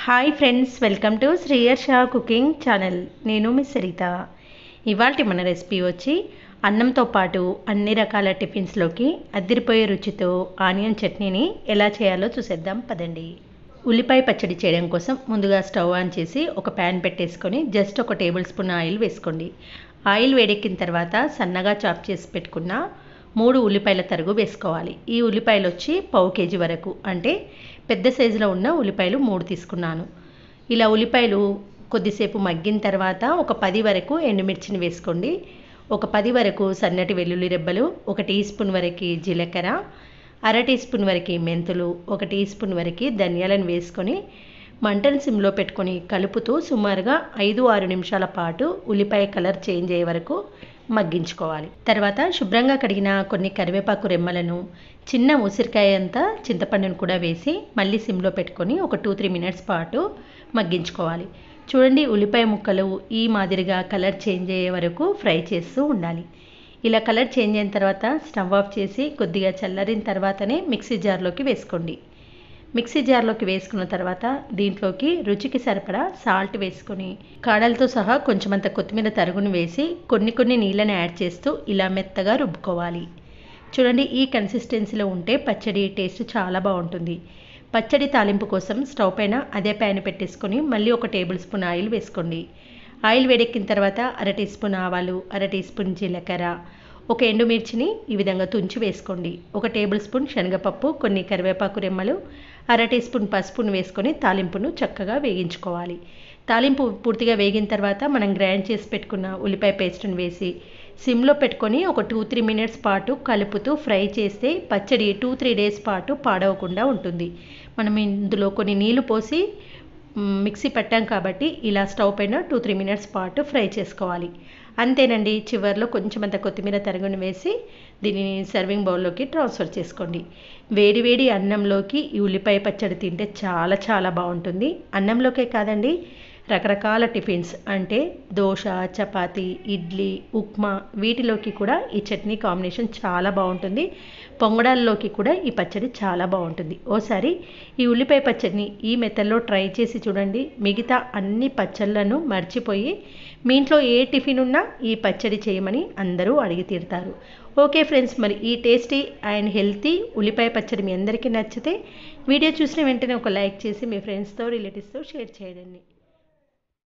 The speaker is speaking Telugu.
హాయ్ ఫ్రెండ్స్, వెల్కమ్ టు శ్రీయర్ షా కుకింగ్ ఛానల్. నేను మిస్ సరిత. ఇవాళ మన రెసిపీ వచ్చి అన్నంతో పాటు అన్ని రకాల టిఫిన్స్లోకి అదిరిపోయే రుచితో ఆనియన్ చట్నీని ఎలా చేయాలో చూసేద్దాం పదండి. ఉల్లిపాయ పచ్చడి చేయడం కోసం ముందుగా స్టవ్ ఆన్ చేసి ఒక ప్యాన్ పెట్టేసుకొని జస్ట్ 1 టేబుల్ స్పూన్ ఆయిల్ వేసుకోండి. ఆయిల్ వేడెక్కిన తర్వాత సన్నగా చాప్ చేసి పెట్టుకున్న 3 ఉల్లిపాయల తరుగు వేసుకోవాలి. ఈ ఉల్లిపాయలు వచ్చి 1/2 కేజీ వరకు, అంటే పెద్ద సైజులో ఉన్న ఉల్లిపాయలు 3 తీసుకున్నాను. ఇలా ఉల్లిపాయలు కొద్దిసేపు మగ్గిన తర్వాత ఒక 10 వరకు ఎండుమిర్చిని వేసుకోండి. ఒక 10 వరకు సన్నటి వెల్లుల్లి రెబ్బలు, 1 టీ స్పూన్ వరకు జీలకర్ర, 1/2 టీ స్పూన్ వరకు మెంతులు, 1 టీ స్పూన్ వరకు ధనియాలను వేసుకొని మంటను సిమ్లో పెట్టుకొని కలుపుతూ సుమారుగా 5-6 నిమిషాల పాటు ఉల్లిపాయ కలర్ చేంజ్ అయ్యే వరకు మగ్గించుకోవాలి. తర్వాత శుభ్రంగా కడిగిన కొన్ని కరివేపాకు రెమ్మలను, చిన్న ఉసిరికాయ అంతా చింతపండును కూడా వేసి మళ్ళీ సిమ్లో పెట్టుకొని ఒక 2-3 మినిట్స్ పాటు మగ్గించుకోవాలి. చూడండి, ఉల్లిపాయ ముక్కలు ఈ మాదిరిగా కలర్ చేంజ్ అయ్యే వరకు ఫ్రై చేస్తూ ఉండాలి. ఇలా కలర్ చేంజ్ అయిన తర్వాత స్టవ్ ఆఫ్ చేసి కొద్దిగా చల్లారిన తర్వాతనే మిక్సీ జార్లోకి వేసుకోండి. మిక్సీ జార్లోకి వేసుకున్న తర్వాత దీంట్లోకి రుచికి సరిపడా సాల్ట్ వేసుకొని కాడలతో సహా కొంచెమంత కొత్తిమీర తరుగును వేసి కొన్ని నీళ్ళని యాడ్ చేస్తూ ఇలా మెత్తగా రుబ్బుకోవాలి. చూడండి, ఈ కన్సిస్టెన్సీలో ఉంటే పచ్చడి టేస్ట్ చాలా బాగుంటుంది. పచ్చడి తాలింపు కోసం స్టవ్ పైన అదే ప్యాన్ పెట్టేసుకొని మళ్ళీ 1 టేబుల్ స్పూన్ ఆయిల్ వేసుకోండి. ఆయిల్ వేడెక్కిన తర్వాత 1/2 టీ స్పూన్ ఆవాలు, 1/2 టీ స్పూన్ జీలకర్ర, 1 ఎండుమిర్చిని ఈ విధంగా తుంచి వేసుకోండి. 1 టేబుల్ స్పూన్ శనగపప్పు, కొన్ని కరివేపాకు రెమ్మలు, 1/2 టీ స్పూన్ పసుపును వేసుకొని తాలింపును చక్కగా వేగించుకోవాలి. తాలింపు పూర్తిగా వేగిన తర్వాత మనం గ్రైండ్ చేసి పెట్టుకున్న ఉల్లిపాయ పేస్ట్ని వేసి సిమ్లో పెట్టుకొని ఒక 2-3 మినిట్స్ పాటు కలుపుతూ ఫ్రై చేస్తే పచ్చడి 2-3 డేస్ పాటు పాడవకుండా ఉంటుంది. మనం ఇందులో కొన్ని నీళ్లు పోసి మిక్సీ పెట్టాం కాబట్టి ఇలా స్టవ్ పైన 2-3 మినిట్స్ పాటు ఫ్రై చేసుకోవాలి. అంతేనండి. చివరిలో కొంచెమంత కొత్తిమీర తరుగును వేసి దీనిని సర్వింగ్ బౌల్లోకి ట్రాన్స్ఫర్ చేసుకోండి. వేడి అన్నంలోకి ఈ ఉల్లిపాయ పచ్చడి తింటే చాలా చాలా బాగుంటుంది. అన్నంలోకే కాదండి, రకరకాల టిఫిన్స్ అంటే దోశ, చపాతీ, ఇడ్లీ, ఉప్మా వీటిలోకి కూడా ఈ చట్నీ కాంబినేషన్ చాలా బాగుంటుంది. పొంగడాల్లోకి కూడా ఈ పచ్చడి చాలా బాగుంటుంది. ఓసారి ఈ ఉల్లిపాయ పచ్చడిని ఈ మెథడ్లో ట్రై చేసి చూడండి. మిగతా అన్ని పచ్చళ్ళను మర్చిపోయి మీ ఇంట్లో ఏ టిఫిన్ ఉన్నా ఈ పచ్చడి చేయమని అందరూ అడిగి తీరుతారు. ఓకే ఫ్రెండ్స్, మరి ఈ టేస్టీ అండ్ హెల్తీ ఉల్లిపాయ పచ్చడి మీ అందరికీ నచ్చితే వీడియో చూసిన వెంటనే ఒక లైక్ చేసి మీ ఫ్రెండ్స్తో, రిలేటివ్స్తో షేర్ చేయండి.